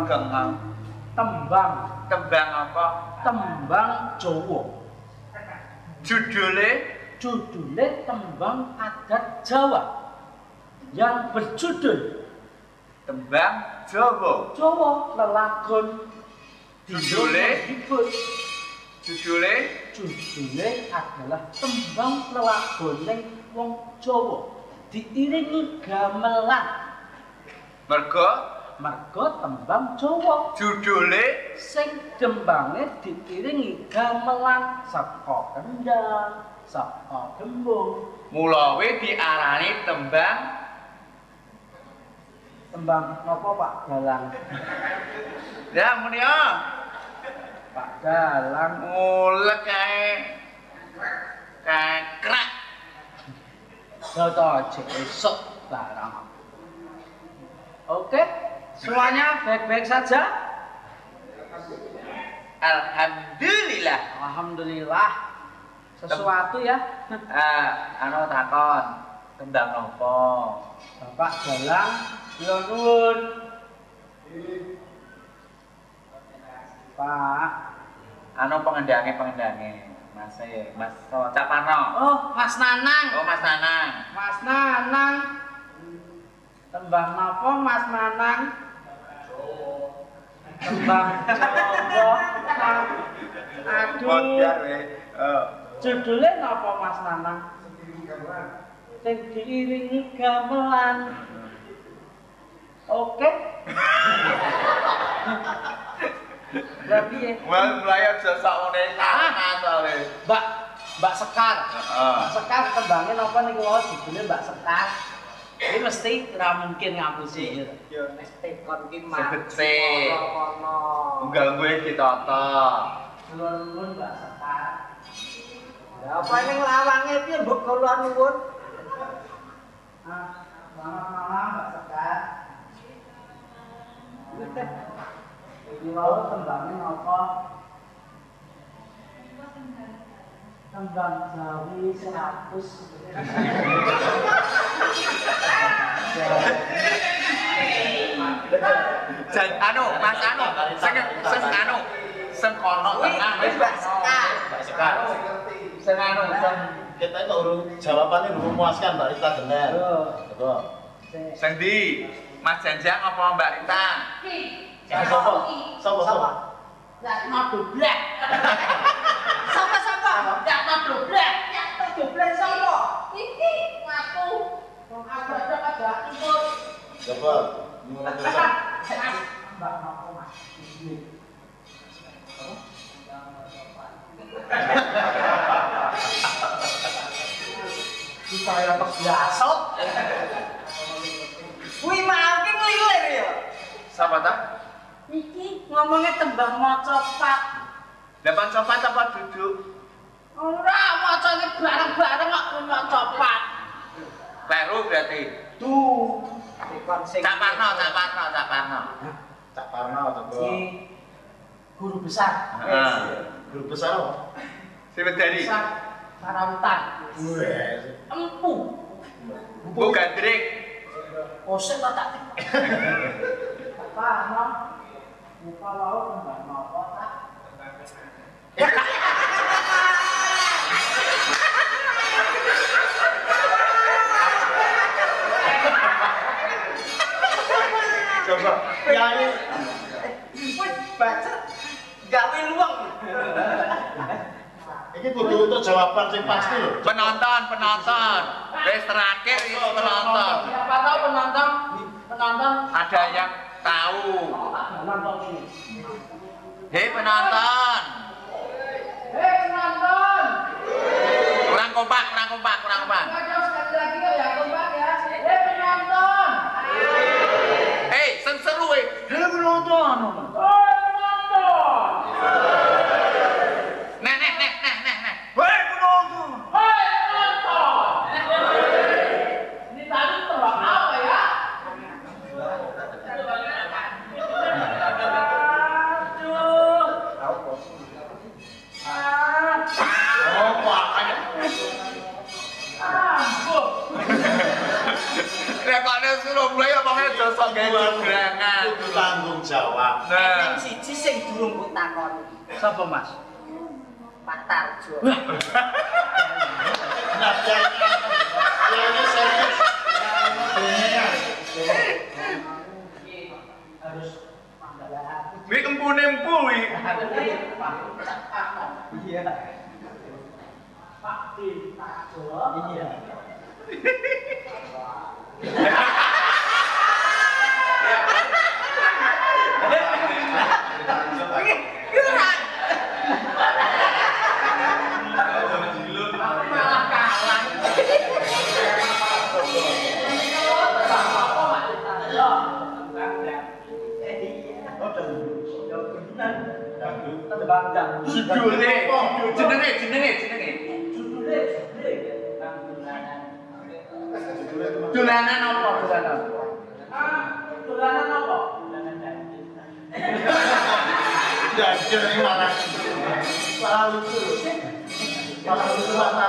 gengang. Tembang. Tembang apa? Tembang Jawa. Judulnya tembang adat Jawa yang berjudul Tembang Jawa. Jawa lelagon. Judulnya adalah tembang lelagoning wong Jawa diiringi gamelan. Mergo tembang Jawa judulnya sing dembange diiringi gamelan saka kendang, saka gembung. Mula diarani tembang napa Pak Dalang? Ya mulia Pak Dalang mulek kae krak. Soto esok barang. Oke, semuanya baik-baik saja? Alhamdulillah. Alhamdulillah. Sesuatu ya? Anu takon, tembang apa? Bapak Dalang, kula nuwun. Pak, Anu pengendange Mas Cak Parno. oh Mas Nanang. Oh Mas Nanang. Mas Nanang. Tembang napa Mas Nanang? Tembang Jawa. Aduh. Judulnya napa Mas Nanang? Sing diiringi gamelan. Oke. Berarti ya. Mulai aja sakmene soalé. Mbak Sekar. Mbak Sekar tembangnya napa niku wae judulnya Mbak Sekar. Ini mesti ora mungkin ngapusi. Ya mesti kon ki sebetse. Enggak gue ditata. Nuwun Mbak Sekar. Ya apa ning lawange piye mbok kula nuwun? Selamat malam Mbak Sekar. Ini mau tembangnya apa? Tembang Jawi 100. Jan Mas sing kono tengah wis Mbak Sekar. Sing kita itu urung jawabannya belum memuaskan Mbak Rita Gener. Betul. Sing ndi? Mas Janjang apa Mbak Rita? Sopo? Ndak mau doblek. Sapa? Ndak mau doblek. Ndak mau doblek sapa? Iki ngaku. Wong ada ikut. Coba. Mbak napa Mas? Saya terbiasa. Kuwi mau ki nglilir ya. Sapa ta? Iki ngomongnya tembang maca pat. Dapan copat apa duduk? Ora macane bareng-bareng kok maca pat. Kleru berarti. Tuh. Ikon sing Cak Parno. Cak Parno coba. Si guru besar. Guru besar apa? Si Medani. Besar Karautan. Wes. empu. Bu Gandrik. Kosek tak tak. Pak Ano, muka laut tembang napa tak? Coba. Nyanyi. Wis baca gawe luang. Ini kudu untuk jawaban yang pasti loh. Penonton. Wis terakhir itu penonton. Siapa tahu penonton? Ada yang tahu. Penonton ini. Hei penonton. Kurang kompak. Ayo sekali lagi ya kompak ya. Penonton. Hei, sing seru e. Hei penonton. Nah. Hei penonton. Ini tadi tembang apa ya? Oh, makanya. Rekone Surabaya pakai sok gawe gerangan. Itu tanggung jawab. Nah, Yang siji sing durung mbok takoni. Sapa Mas? Pak Tarjo. Nah, yang serius. Harus panggalan. kuwi kempune empui. Iya. Pak Di Tarjo. Iya. Malah kalah. Judule, jenenge. Dolanan apa dolanan? Dolanan apa? Jajan ini malah lucu. Malah lucu mata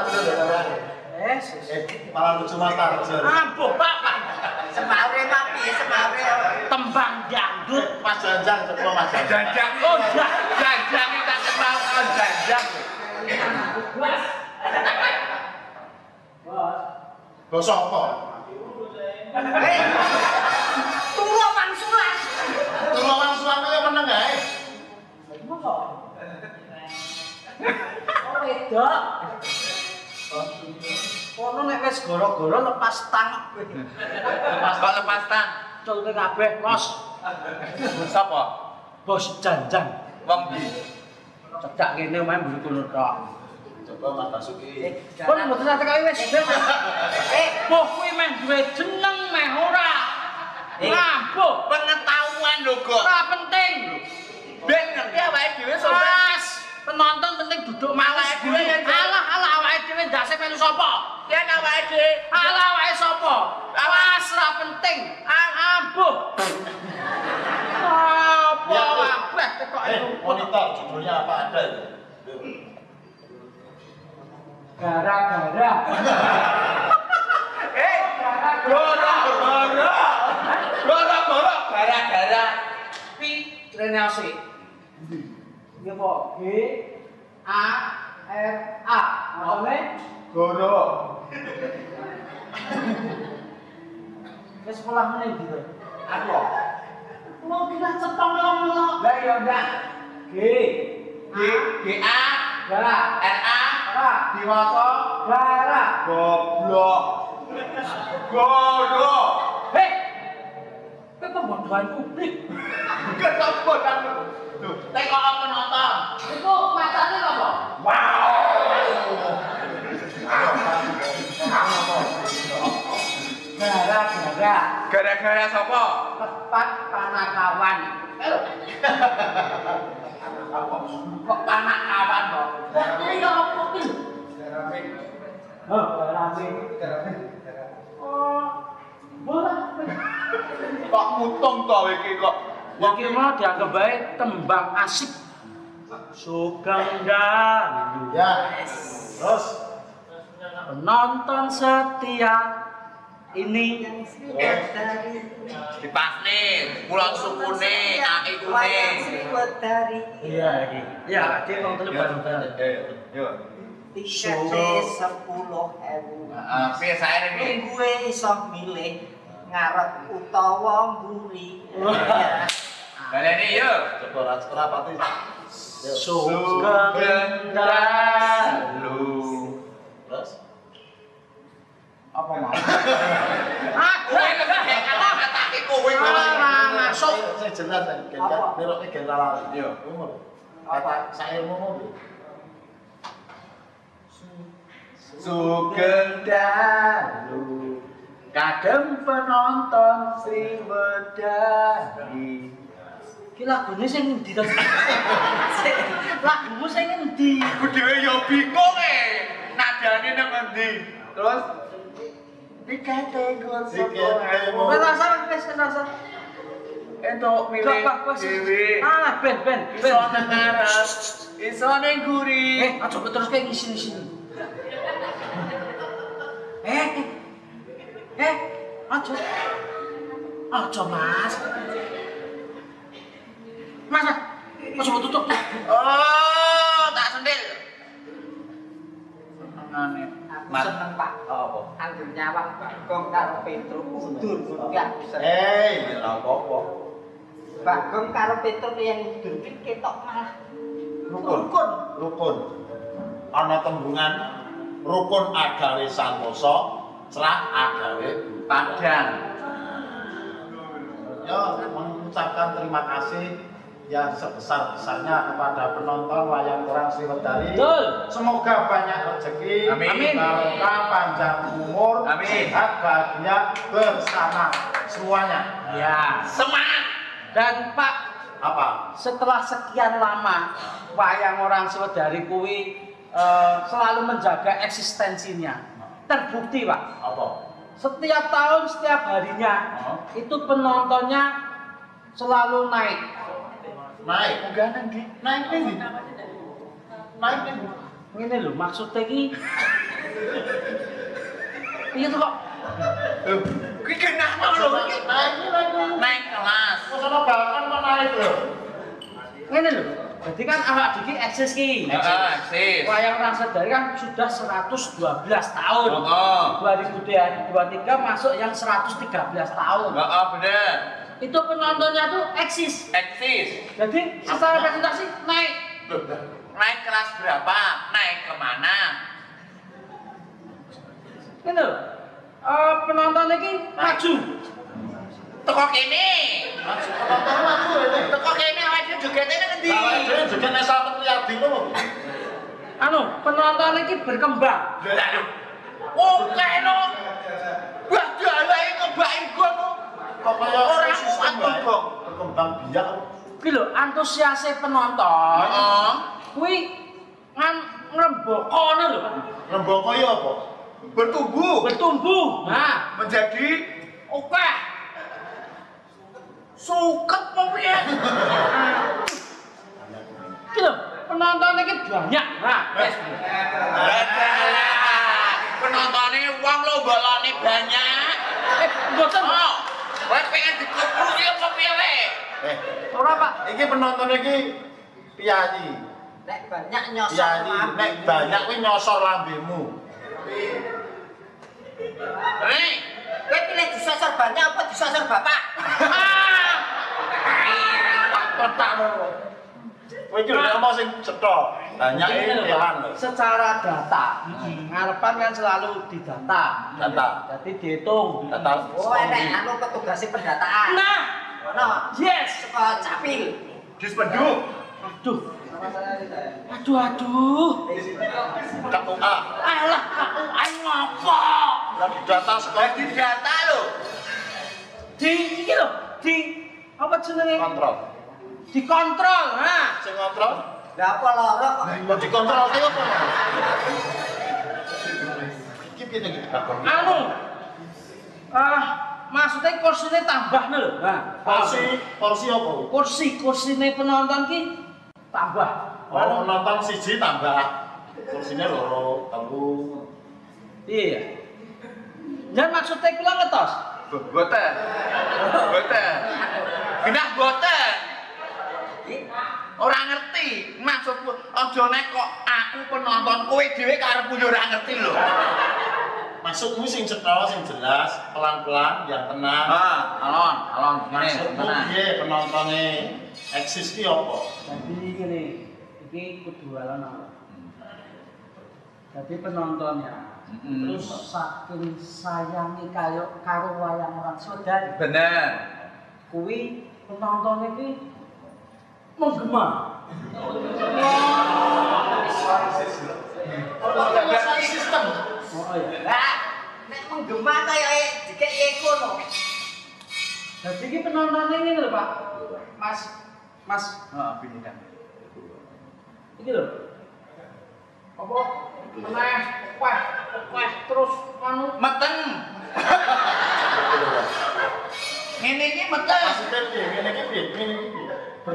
malah lucu mata. Ampuh, Pak. Semaure Pak piye semaure? Tembang dangdut. Mas Janjang coba Mas Janjang. Janjang. Oh, janjang kita kenal kan janjang. Bos. Bos. Bos apa? Tunggu pangsulan. Tunggu orang suami yang meneng gae. Masa? Oh, wedok. Kono nek wis goro-goro lepas tang. Kok lepas tang? Culke kabeh, Bos. Sapa? Bos Janjang. Wong ndi? Cedak kene main mburi kono tok. Coba Mas Basuki. Pun mboten sate kali wis. Boh kuwi meh duwe jeneng meh ora. Lampuh Pengetahuan lho kok. ora penting. Ben ngerti awake dhewe sobat. Mas, penonton penting duduk malah Awake dhewe yang alah awake dhewe ndase melu sapa? Yen awake dhewe Alah awake sapa? Awas ora penting. Ambuh. Apa kabeh kok Monitor judulnya apa ada itu? gara-gara. Goro-goro gara-gara Drenase. Iya kok G A R A. Makane Goro. ke sekolah meneh gitu. Aku. Mau kita cetong melok. Lah ya ndak. G A gara R A ra diwaca gara. goblok. Goro. Hei. Kepembodohan publik. Ketobodan. Tuh, tengok apa nonton. Itu macane apa? Gara-gara Gara-gara sapa? tepat panakawan. Kok panakawan kok? Ini apa iki? Garame. Oh, bola. Kok mutung to iki kok. Iki mau dianggap baik tembang asik. Sugeng Dalu. Ya. Terus Penonton setia ini Dipasne, pulang sukune, akikune. iya iki. Ya, dia wong telu bareng. Yo. Tikete 10.000. Piye sae iki? Minggue iso milih ngarep utawa mburi. Baleni yo. coba rapati. Sugeng Dalu. Terus Apa mau? Kowe lebih kata-kata kowe Masuk. saya jelas kan beloknya general. Yo. Umur. Kata saya umur. Sugeng Dalu. Kadang penonton sing wedani. Ki lagune sing endi to? Lagumu sing endi? Aku dhewe yo bingung nadane nang endi. Terus Dikategor Dikategor. Wes rasa. entuk milih dhewe. Ah, ben. Iso nang ngarep, iso ning guri. Aja terus kayak ngisi-ngisi. Aja. Aja Mas. Mas, aja tutup. Oh, tak sendil. Senengane. Aku seneng Pak. Apa? Anggur nyawang Bagong karo Petruk udur ya bisa. Ya apa-apa. Bagong karo Petruk yang udur iki ketok malah Rukun. Ana tembungan rukun agawe santosa, cerah agawe Padang. Ya, mengucapkan terima kasih yang sebesar-besarnya kepada penonton wayang orang Sriwedari. Betul. Semoga banyak rezeki, Amin. barokah, panjang umur, Amin. sehat, bahagia bersama semuanya. Ya. Semangat. Dan Pak, Apa? setelah sekian lama wayang orang Sriwedari kuwi selalu menjaga eksistensinya. Terbukti, Pak. Apa? Setiap tahun, setiap harinya itu penontonnya selalu naik. Naik. Enggak nanti. Naik nih. Naik nih. Ini loh maksudnya ki. Iya tuh kok. Kuwi kenapa lho? Naik kelas. Masa balkan kok naik lho? Ini loh. Jadi kan awak diki eksis ki. Eksis. Wayang orang Sriwedari kan sudah 112 tahun. Heeh. 2023 masuk yang 113 tahun. Heeh, bener. Itu penontonnya tuh eksis. Eksis. Jadi secara presentasi naik. Naik kelas berapa? Naik kemana? Ini loh. Penonton ini maju. Teko kene. Penonton maju ini. Teko kene awake dhewe jogete nang endi? Awake dhewe juga nek sampe Riyadi lho. Anu, penonton ini berkembang. Lha lho. Oke no. Wah, dalane ngebaki gua kok. Kok kaya Orang sistem kuat wae. kok. Berkembang biak. Ki lho, antusiase penonton. Heeh. Kuwi ngrembakane lho. Rembaka ya apa? Bertumbuh. Nah, Menjadi oke. suket apa piye? Ki lho, penonton iki banyak. Nah, wis. Penontonnya uang lo balane banyak. Mboten. Oh, kowe pengen dikepruki apa piye we? Ora, Pak. Iki penonton iki piyayi. Nek banyak nyosor Piyayi, lambe. nek banyak kuwi nyosor lambemu. Nih, Kowe pilih disosor banyak apa disosor bapak? Kotak lho. Kowe iki lho ngomong sing cetha. Banyak Ini iki lho, Pak. kewan lho. Secara data, ngarepan kan selalu didata. Data. Jadi dihitung. Data. Oh, enek anu petugas pendataan. Nah, Ono. yes. Saka Capil. dispenduk. Aduh. Aduh. KUA. Alah, aku ngopo? Lagi data sekolah Di data lo. Di iki lho, di apa jenenge? kontrol. Dikontrol. Nah, Sing kontrol? Lah apa loro kok? Kok dikontrol ki apa? Iki piye iki? anu. Maksudnya kursinya tambah lho. Nah, Porsi apa? kursine penonton ki tambah. Oh, nonton siji tambah. Kursinya loro, telu. Iya. Jangan maksudnya kula ngetos. Boten. Boten. Genah boten. Ora ngerti maksudku. Aja nek kok aku penonton kowe dhewe karepku yo ora ngerti lho. Maksudmu sing cetha, sing jelas, pelan-pelan, yang tenang. Alon ngene. Maksudmu piye penontonnya eksis ki apa? Jadi gini, ini kudu alon-alon. Jadi penontonnya terus saking sayangi karo wayang orang Sriwedari. Bener. Kuwi penonton iki menggema. Jaga sistem. Oh iya. Lah, nek menggema kaya dikek kono. Jadi iki penontonnya ini lho, Pak. Mas. Heeh, pinihan. Iki lho. Apa? Wah, terus anu Meteng. Ngene iki meteng. Maksudnya piye? Ngene iki piye? Ngene iki piye?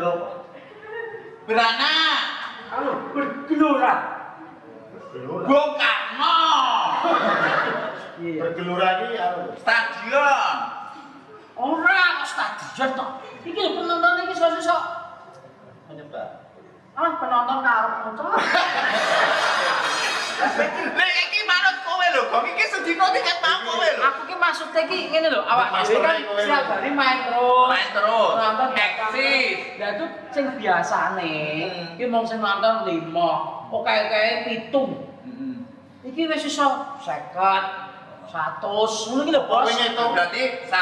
Beranak. anu bergelora. Bung Karno. Iya. Bergelora iki anu. Stadion. Ora jujur toh. Iki lho penonton iki sosok Menyebar. Penonton karepmu toh. Lha iki manut kowe lho, Gong iki sedina tiket mau kowe lho. Aku ki maksudnya ki ngene lho, awak dhewe kan setiap hari main terus. Main terus. Nonton Eksis. Lah itu sing biasane ki mung sing nonton 5, oke-oke 7. Iki wis iso 50, 100, ngono iki lho, Bos. Kowe ngitung Berarti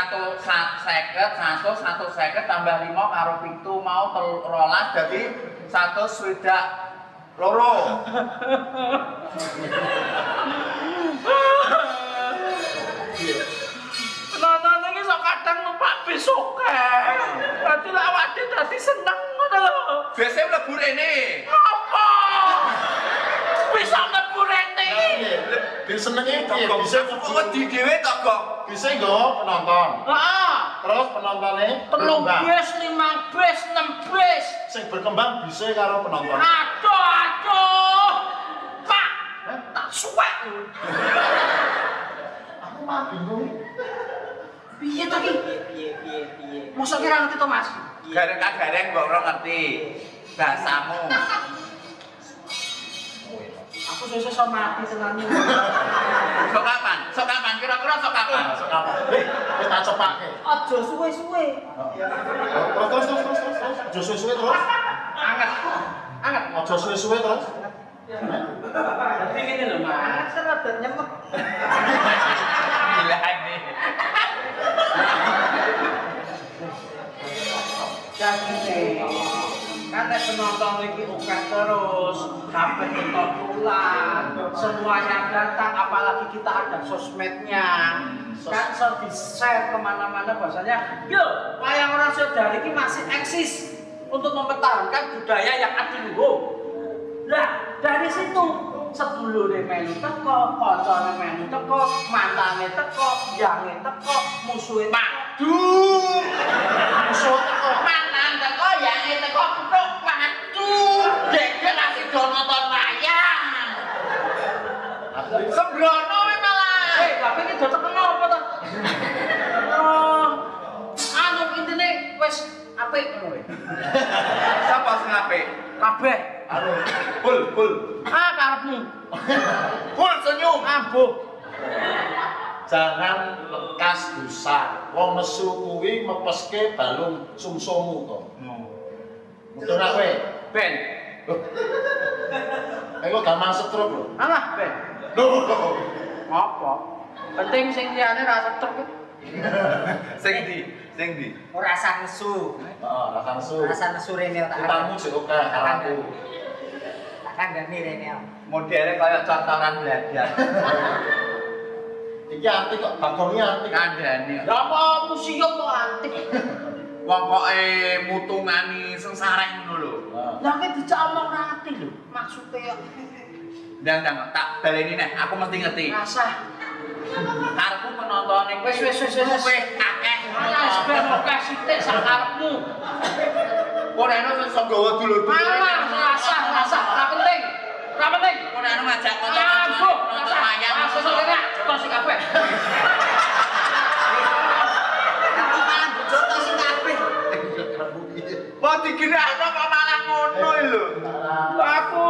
150 tambah 5 karo 7 mau 13 dadi 162. Penonton iki sok kadang numpak bis oke. Dadi lek awake dadi seneng ngono lho. Biasanya mlebu rene. Apa? Bisa mlebu rene. Bil senenge piye? Gong Bisa kok wedi dhewe to, Gong. bisa nggo penonton. Heeh. Terus penontonnya 3 berkembang. bis, 5 bis, 6 bis. Sing berkembang bisa karo penonton. Aduh. Pak, tak suwek lho. Aku mah bingung. Piye to ki? Piye. Mosok kira ngerti to, Mas? Gareng-gareng kok ora ngerti bahasamu. Aku sesuk mati tenan. Sok kapan? Sok kapan? Kira-kira sok kapan? Masuk apa? Wis tak cepake. Aja suwe-suwe. Terus. Aja suwe-suwe terus. Anget. Anget. Aja suwe-suwe terus. Tapi ngene lho, Mas. Rada nyemek. Gila ini. Jadi kan penonton iki akeh terus, sampai nonton ulang, semuanya datang, apalagi kita ada sosmednya, kan di-share kemana-mana bahasanya, yo, wayang orang saudara ini masih eksis untuk mempertahankan budaya yang adiluhung. Nah, dari situ sedulure melu teko, kancane melu teko, mantane teko, yange teko, musuhe Madu. musuh teko. Mantan teko yange teko tok madu. Dek kasih do nonton wayang. Sembrono we malah. Tapi ini udah terkenal apa tuh? Anu intine wis apik ngono. Sapa sing apik? Kabeh. Bul. Karepmu. Bul senyum. Ambuh. Jangan lekas dosa. Wong nesu kuwi mepeske balung sumsumu to. Mudun kowe. Ben. Ayo gampang stroke lho. Alah, Ben. Lho. Apa? Penting sing liyane ra setruk. Sing di. Ora rasa nesu. Heeh, rasa nesu. Rasa nesu rene tak. Utangmu sik oke aku. Tak kandhani rene. Modele kaya contoran belajar. Iki antik kok, bagongnya antik. Kandhani. Ya apa museum kok antik. Wong koke mutungani sengsareh ngono lho. Lah nek dijak omong ra ati lho. Maksude kok Ndang tak baleni neh, aku mesti ngerti. rasah. Karepku penonton iki Wis. Kowe akeh. Alah, ben oke sithik sak karepmu. Ora ono sing iso gawa dulur-dulur. Alah, rasah, ra penting. Ra penting. Ora ono ngajak Ambuh, nonton wayang. Sesuk kene tos sing kabeh. Aku malah bojo to sing kabeh. Kok diginakno kok malah ngono lho. Aku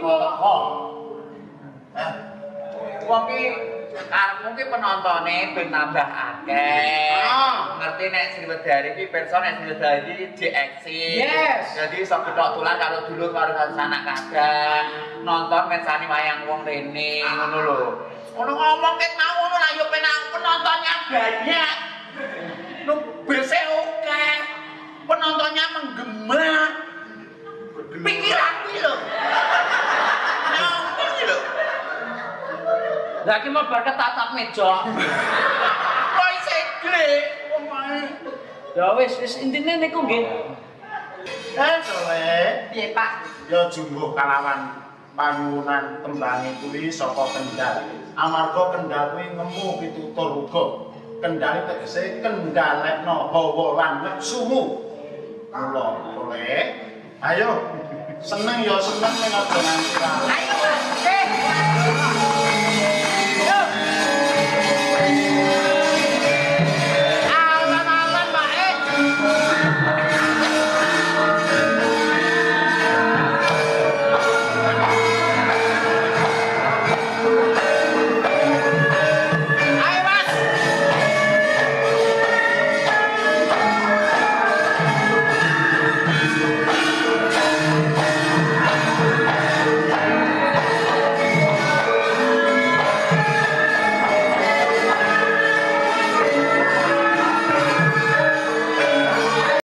Wong ki karepmu ki penontone ben tambah akeh. Ngerti nek Sriwedari ki pirsa nek Sriwedari ki dieksis. Yes. Jadi iso ketok tular karo dulur karo sanak kadang. Nonton mensani wayang wong rene ngono lho. Ono ngomong ket mau ngono lah yo penontonnya banyak. Nu bese oke. Penontonnya menggema. Pikiran iki lho. Nah, iki lho. Lah iki mau bar ketatap meja. Kok isih gede omahe. Ya wis intine niku nggih. Sole. Piye, Pak? Ya jumbuh kalawan panuwunan tembange kuwi saka Kendal. Amarga Kendal kuwi ngemu pitutur uga. Kendal tegese kendhalekno hawa lan nepsumu. Mula oleh ayo seneng ya seneng ning aja nganti. Ayo